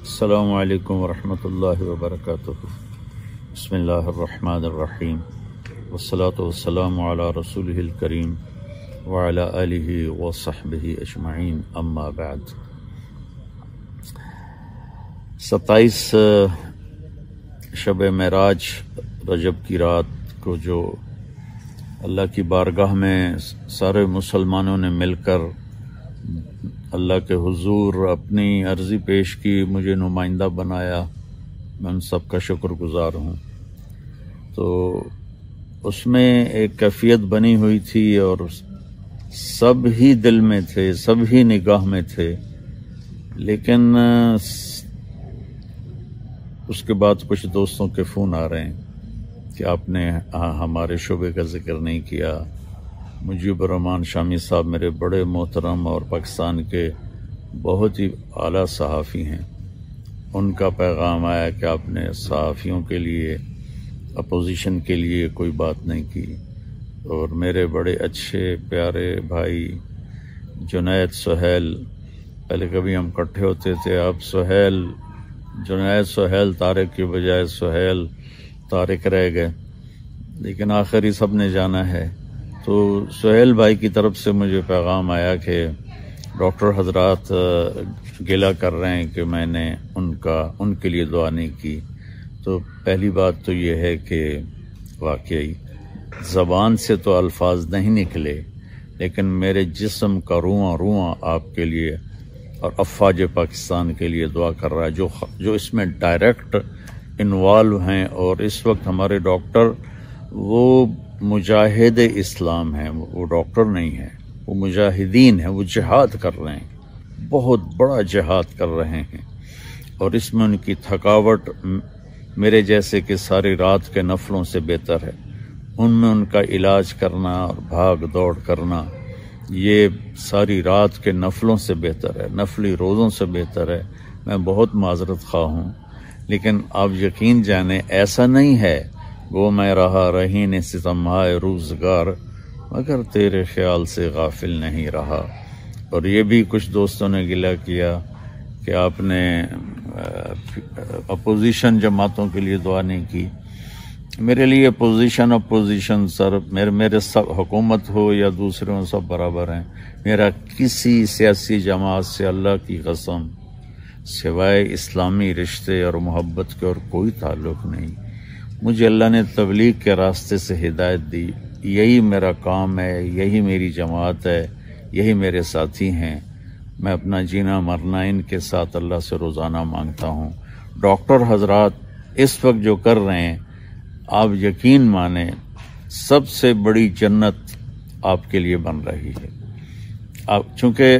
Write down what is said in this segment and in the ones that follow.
السلام علیکم ورحمۃ اللہ وبرکاتہ۔ بسم اللہ الرحمن الرحیم، والصلاة والسلام علی رسولہ الکریم وعلی آلہ وصحبہ اجمعین، اما بعد۔ 27 شب معراج رجب کی رات کو جو اللہ کی بارگاہ میں سارے مسلمانوں نے مل کر اللہ کے حضور اپنی عرضی پیش کی، مجھے نمائندہ بنایا، میں ان سب کا شکر گزار ہوں۔ تو اس میں ایک کیفیت بنی ہوئی تھی اور سب ہی دل میں تھے، سب ہی نگاہ میں تھے، لیکن اس کے بعد کچھ دوستوں کے فون آ رہے ہیں کہ آپ نے ہمارے شعبے کا ذکر نہیں کیا۔ مجیب الرحمان شامی صاحب میرے بڑے محترم اور پاکستان کے بہت ہی اعلیٰ صحافی ہیں، ان کا پیغام آیا کہ آپ نے صحافیوں کے لیے، اپوزیشن کے لیے کوئی بات نہیں کی۔ اور میرے بڑے اچھے پیارے بھائی جنید سہیل، پہلے کبھی ہم اکٹھے ہوتے تھے، اب سہیل، جنید سہیل طارق کی بجائے سہیل طارق رہ گئے، لیکن آخر ہی سب نے جانا ہے۔ تو سہیل بھائی کی طرف سے مجھے پیغام آیا کہ ڈاکٹر حضرات گلہ کر رہے ہیں کہ میں نے ان کے لیے دعا نہیں کی۔ تو پہلی بات تو یہ ہے کہ واقعی زبان سے تو الفاظ نہیں نکلے، لیکن میرے جسم کا رواں آپ کے لیے اور افواج پاکستان کے لیے دعا کر رہا ہے، جو اس میں ڈائریکٹ انوالو ہیں۔ اور اس وقت ہمارے ڈاکٹر وہ مجاہد اسلام ہیں، وہ ڈاکٹر نہیں ہیں، وہ مجاہدین ہیں، وہ جہاد کر رہے ہیں، بہت بڑا جہاد کر رہے ہیں۔ اور اس میں ان کی تھکاوٹ میرے جیسے کہ ساری رات کے نفلوں سے بہتر ہے۔ ان میں ان کا علاج کرنا اور بھاگ دوڑ کرنا یہ ساری رات کے نفلوں سے بہتر ہے، نفلی روزوں سے بہتر ہے۔ میں بہت معذرت خواہ ہوں، لیکن آپ یقین جانیں ایسا نہیں ہے وہ میں رہا رہین ستمہائے روزگار، مگر تیرے خیال سے غافل نہیں رہا۔ اور یہ بھی کچھ دوستوں نے گلہ کیا کہ آپ نے اپوزیشن جماعتوں کے لیے دعا نہیں کی۔ میرے لیے اپوزیشن سر، میرے سب حکومت ہو یا دوسرے ہوں، سب برابر ہیں۔ میرا کسی سیاسی جماعت سے اللہ کی قسم سوائے اسلامی رشتے اور محبت کے اور کوئی تعلق نہیں۔ مجھے اللہ نے تبلیغ کے راستے سے ہدایت دی، یہی میرا کام ہے، یہی میری جماعت ہے، یہی میرے ساتھی ہیں۔ میں اپنا جینا مرنا ان کے ساتھ اللہ سے روزانہ مانگتا ہوں۔ ڈاکٹر حضرات اس وقت جو کر رہے ہیں، آپ یقین مانیں سب سے بڑی جنت آپ کے لیے بن رہی ہے۔ چونکہ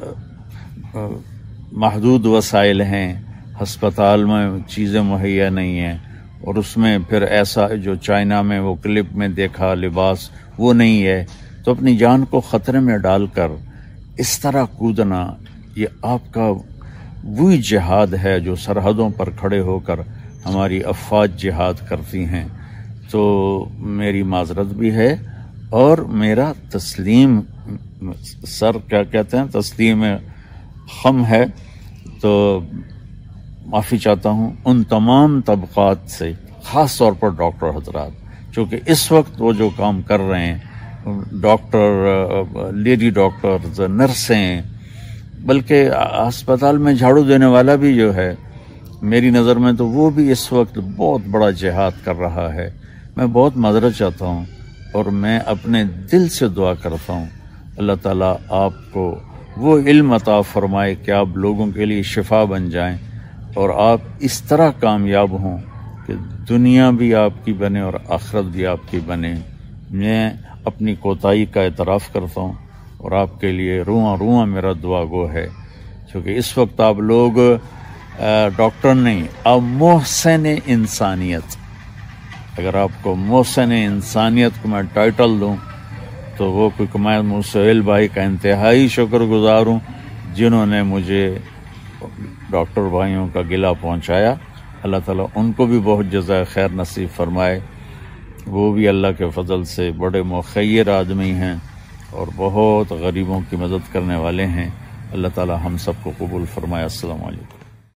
محدود وسائل ہیں، ہسپتال میں چیزیں مہیا نہیں ہیں، اور اس میں پھر ایسا جو چائنا میں وہ کلپ میں دیکھا لباس وہ نہیں ہے، تو اپنی جان کو خطرے میں ڈال کر اس طرح کودنا، یہ آپ کا وہی جہاد ہے جو سرحدوں پر کھڑے ہو کر ہماری افواج جہاد کرتی ہیں۔ تو میری معذرت بھی ہے، اور میرا تسلیم سر کیا کہتے ہیں، تسلیم خم ہے، تو معافی چاہتا ہوں ان تمام طبقات سے، خاص طور پر ڈاکٹر حضرات، چونکہ اس وقت وہ جو کام کر رہے ہیں، ڈاکٹر، لیڈی ڈاکٹرز، نرسیں، بلکہ اسپتال میں جھاڑو دینے والا بھی جو ہے میری نظر میں، تو وہ بھی اس وقت بہت بڑا جہاد کر رہا ہے۔ میں بہت معذرت چاہتا ہوں، اور میں اپنے دل سے دعا کرتا ہوں اللہ تعالیٰ آپ کو وہ علم عطا فرمائے کہ آپ لوگوں کے لیے شفا بن جائیں، اور آپ اس طرح کامیاب ہوں کہ دنیا بھی آپ کی بنے اور آخرت بھی آپ کی بنے۔ میں اپنی کوتاہی کا اعتراف کرتا ہوں، اور آپ کے لیے رواں میرا دعا گو ہے، کیونکہ اس وقت آپ لوگ ڈاکٹر نہیں، آپ محسن انسانیت، اگر آپ کو محسن انسانیت کو میں ٹائٹل دوں تو وہ کیونکہ میں سہیل بھائی کا انتہائی شکر گزار ہوں جنہوں نے مجھے ڈاکٹر بھائیوں کا گلہ پہنچایا۔ اللہ تعالیٰ ان کو بھی بہت جزائے خیر نصیب فرمائے، وہ بھی اللہ کے فضل سے بڑے مخیر آدمی ہیں اور بہت غریبوں کی مدد کرنے والے ہیں۔ اللہ تعالیٰ ہم سب کو قبول فرمائے۔ السلام علیکم۔